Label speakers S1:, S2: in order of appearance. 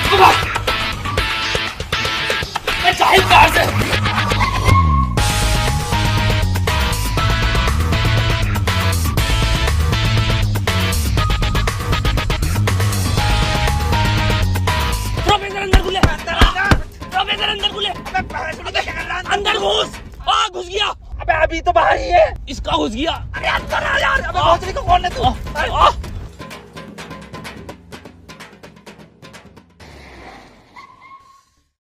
S1: मैं जाहिल कार से। प्रोफेसर अंदर घुले, प्रोफेसर अंदर घुले। अंदर घुस। घुस गया।
S2: अबे अभी तो बाहर ही है।
S1: इसका घुस गया।
S2: अरे अंदर आ यार। अबे भोसड़ी को कौन है तू?